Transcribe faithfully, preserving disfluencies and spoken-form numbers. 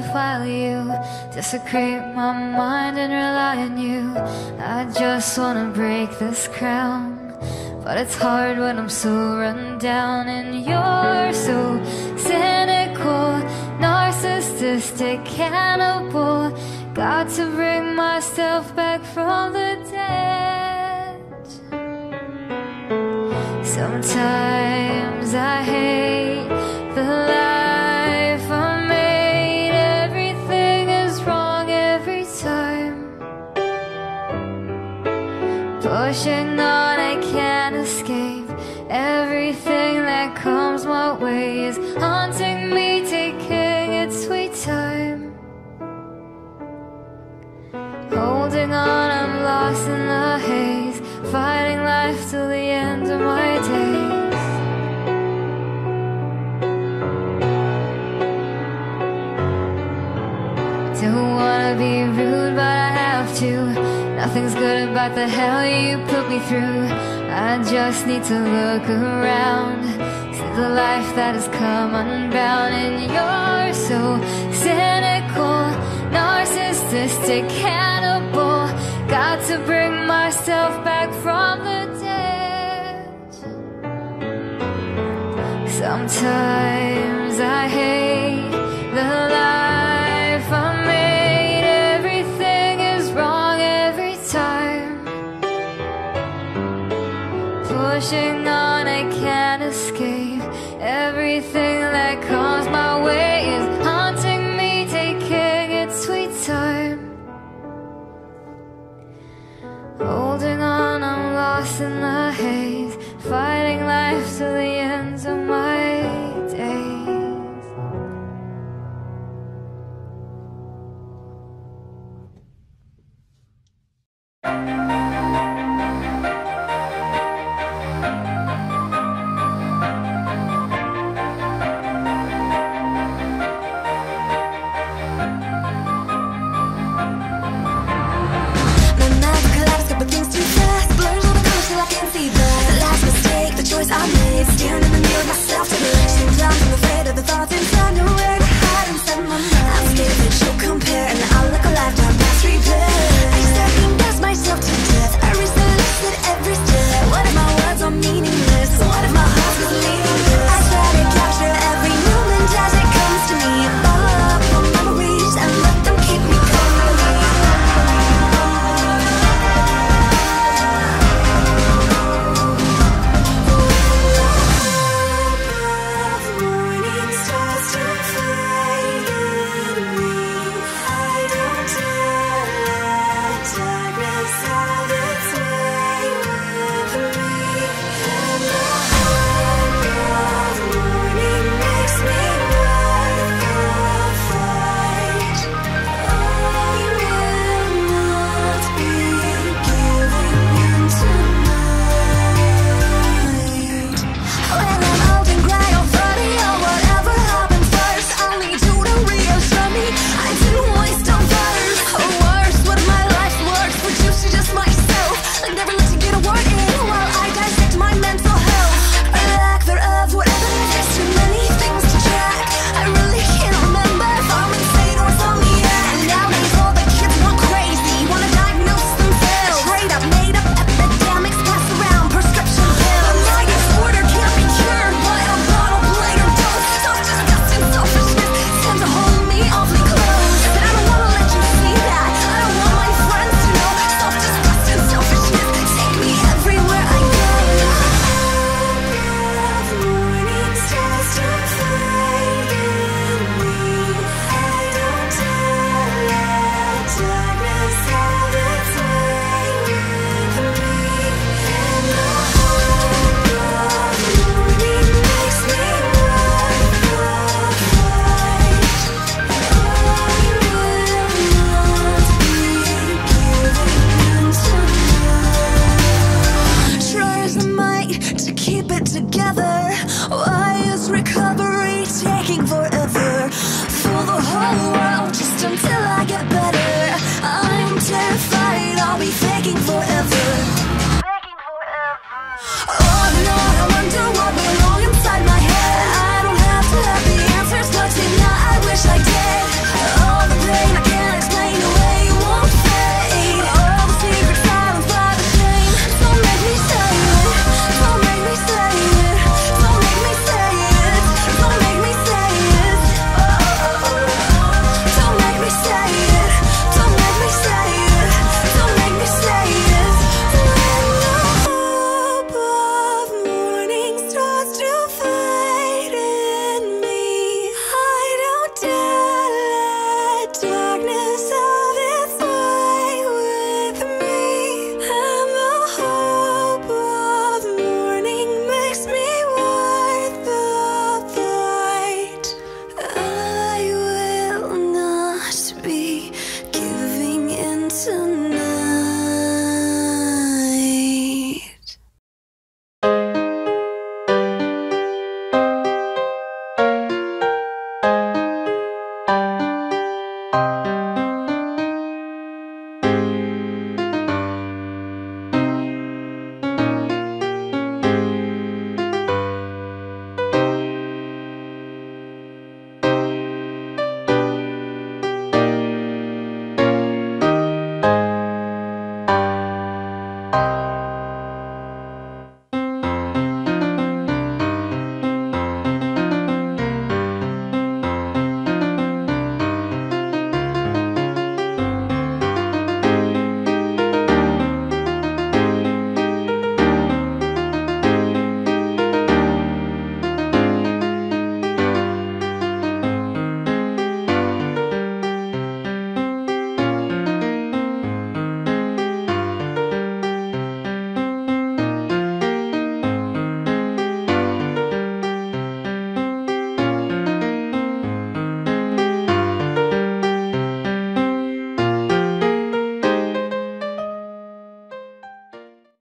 while you desecrate my mind and rely on you. I just wanna break this crown, but it's hard when I'm so run down. And you're so cynical, narcissistic, cannibal. Got to bring myself back from the dead. Sometimes I hate the life I made. Everything is wrong every time. Pushing on, I can't escape. Everything that comes my way is haunting me, taking its sweet time. Holding on, I'm lost in the haze, fighting life till the end of my days. Don't wanna be rude, but I have to. Nothing's good about the hell you put me through. I just need to look around, see the life that has come unbound. And you're so cynical, narcissistic, cannibal. Got to bring myself back from the dead. Sometimes I hate the life I made. Everything is wrong every time. Pushing on, I can't escape. Everything that comes my way is haunting me, taking its sweet time. Holding on, I'm lost in the haze, fighting life till the ends of my days. I made, staring in the mirror, myself to blame. Seems like I'm afraid of the thoughts inside, nowhere to hide inside my mind. I'm scared that you'll compare, and I look a lifetime past replay.